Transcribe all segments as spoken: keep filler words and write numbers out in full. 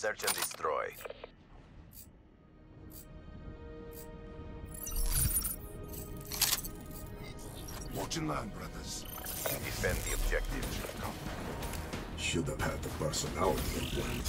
Search and destroy. Watch and learn, brothers. Defend the objective. Should have had the personality implant.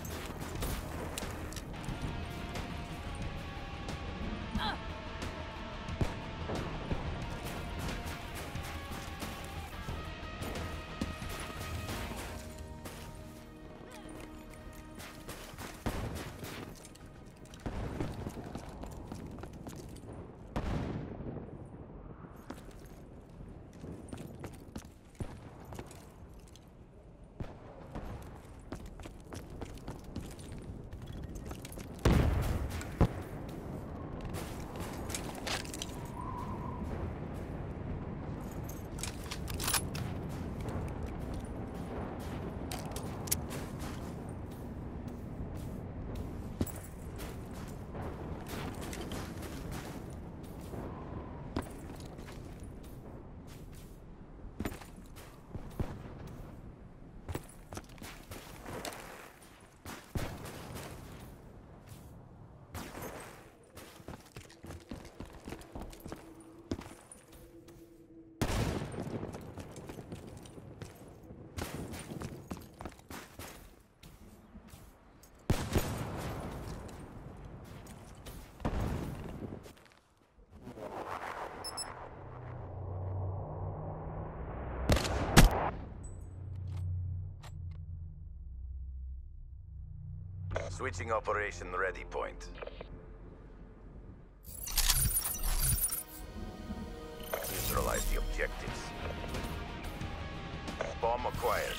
Switching operation ready point. Neutralize the objectives. Bomb acquired.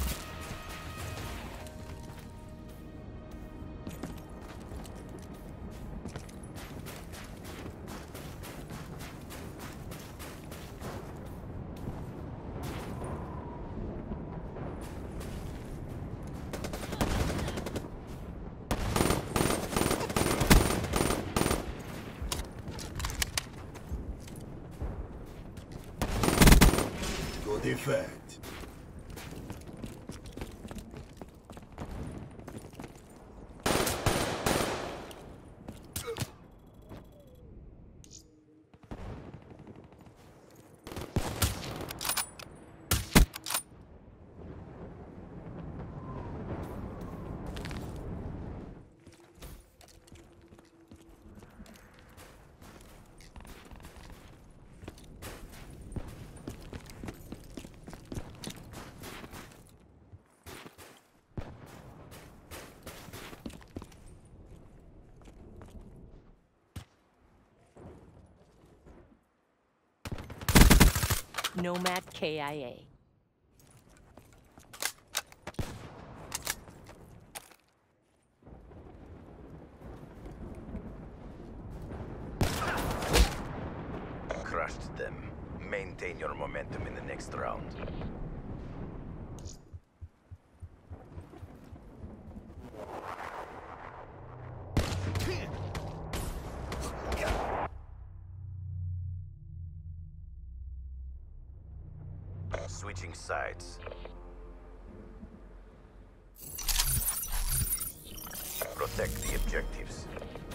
Good effect. Nomad K I A. Crushed them. Maintain your momentum in the next round. Switching sides. Protect the objectives.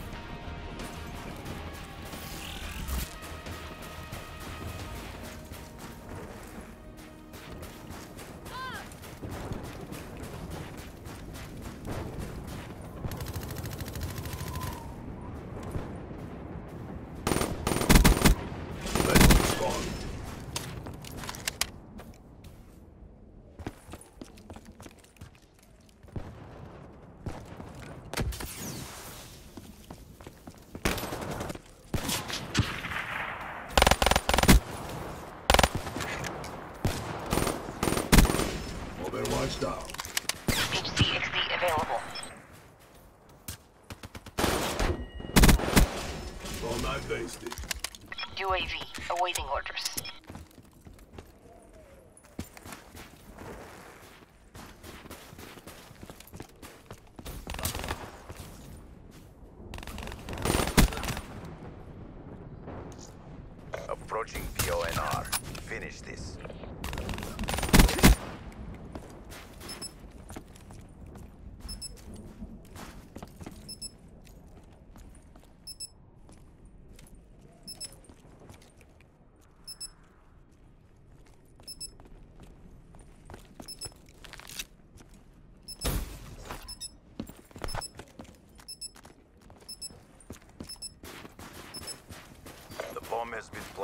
Overwatch down. H C X D available. All night wasted. U A V awaiting orders. Approaching P O N R. Finish this.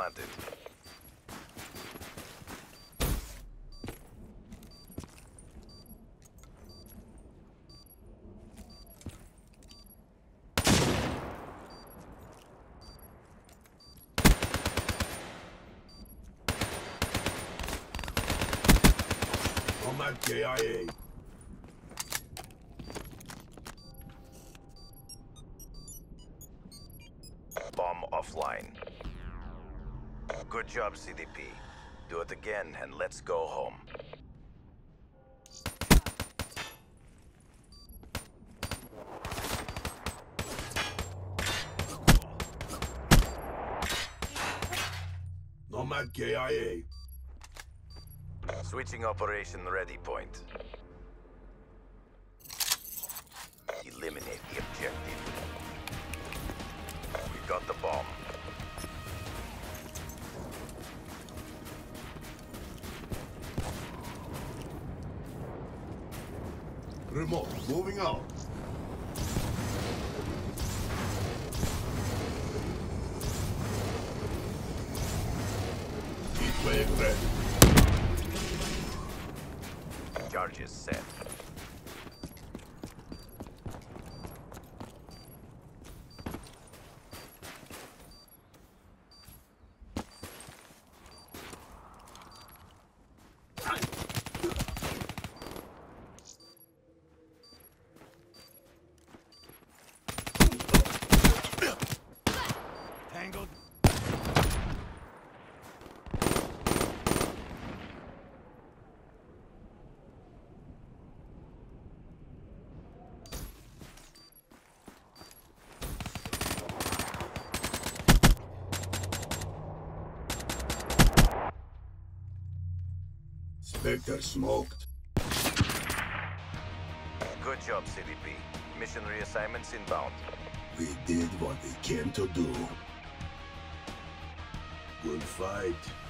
planted. Nomad K I A. Bomb offline. Good job, C D P. Do it again and let's go home. Nomad K I A. Switching operation ready point. Eliminate the objective. We got the bomb. Remote, moving out. Heatwave ready. Charges set. Tangled. Spectre smoked. Good job, C D P. Mission reassignments inbound. We did what we came to do. Good fight.